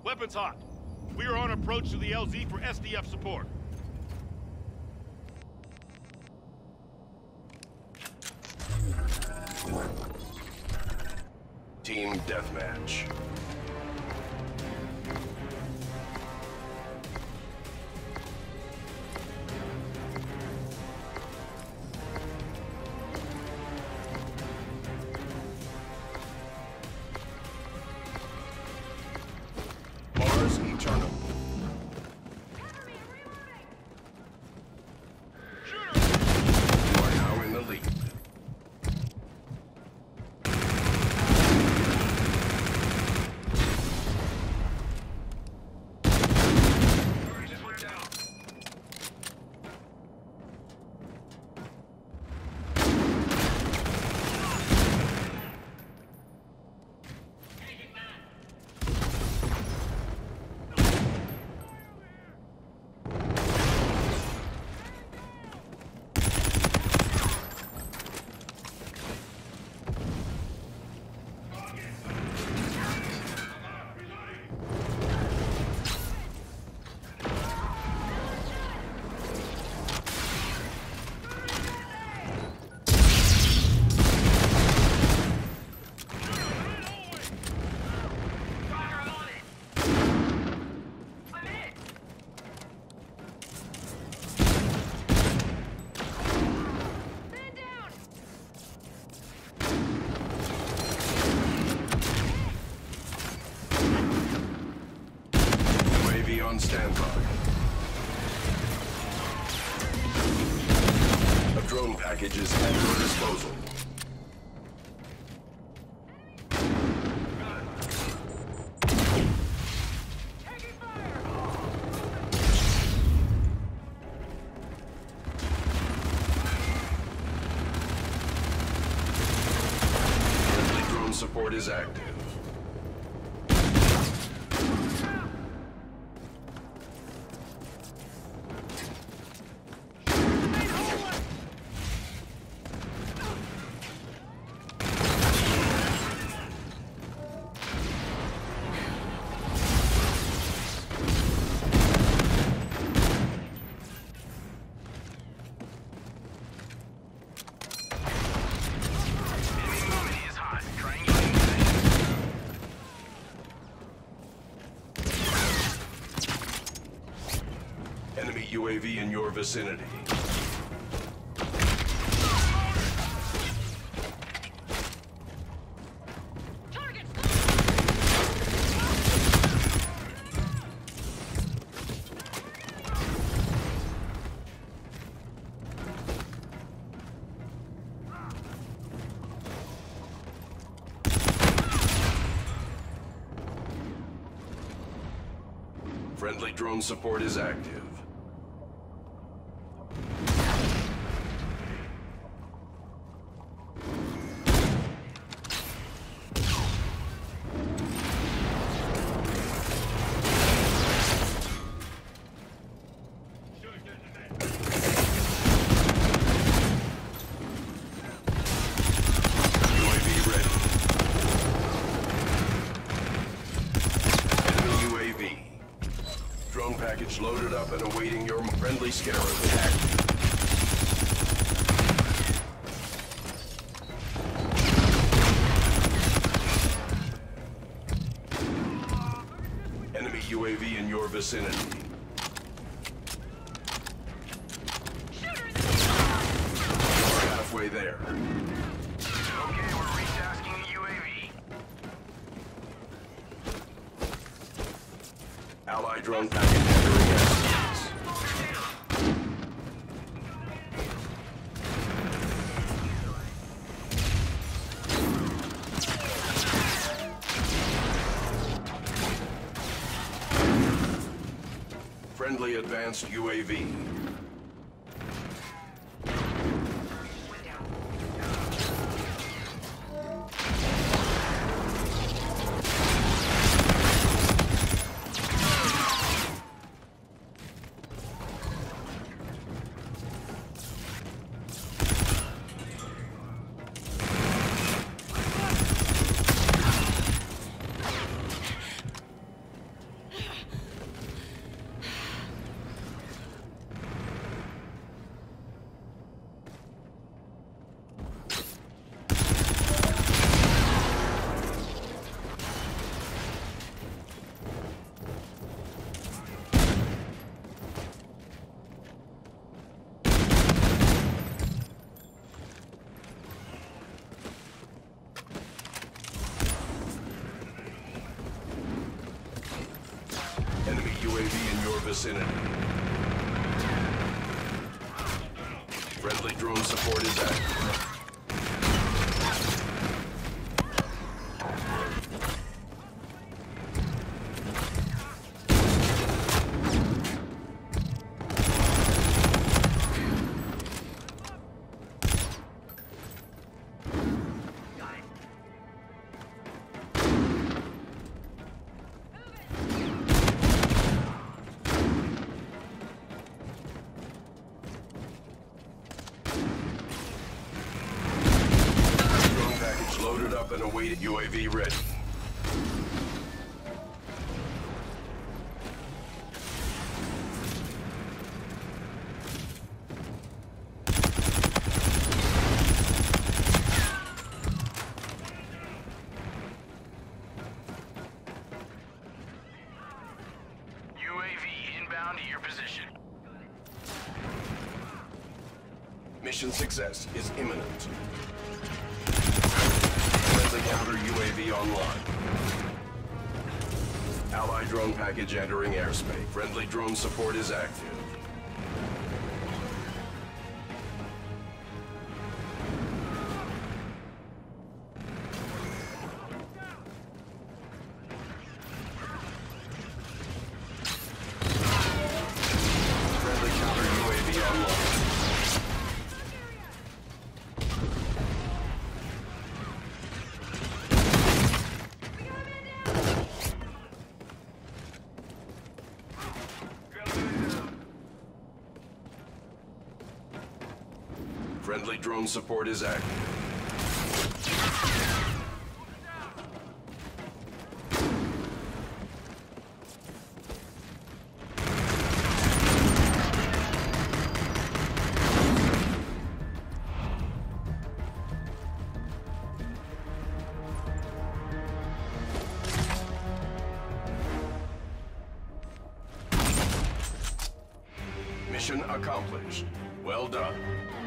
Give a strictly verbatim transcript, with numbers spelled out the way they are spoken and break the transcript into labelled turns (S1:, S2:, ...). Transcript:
S1: Weapons hot. We are on approach to the L Z for S D F support.
S2: Team deathmatch. Mars Eternal. You are now in the lead. On standby. A drone package is at your disposal. Friendly drone support is active. Enemy U A V in your vicinity. Friendly drone support is active. Drone package loaded up and awaiting your friendly scarab attack. Enemy U A V in your vicinity. You're halfway there.
S3: Okay, we're retasking the U A V.
S2: Allied drone package entering S D S. Friendly advanced U A V. vicinity. Friendly drone support is active. Loaded up and awaiting. U A V ready.
S3: U A V inbound to your position.
S2: Mission success is imminent. Friendly counter U A V online. Allied drone package entering airspace. Friendly drone support is active. Friendly counter U A V online. Friendly drone support is active. Mission accomplished. Well done.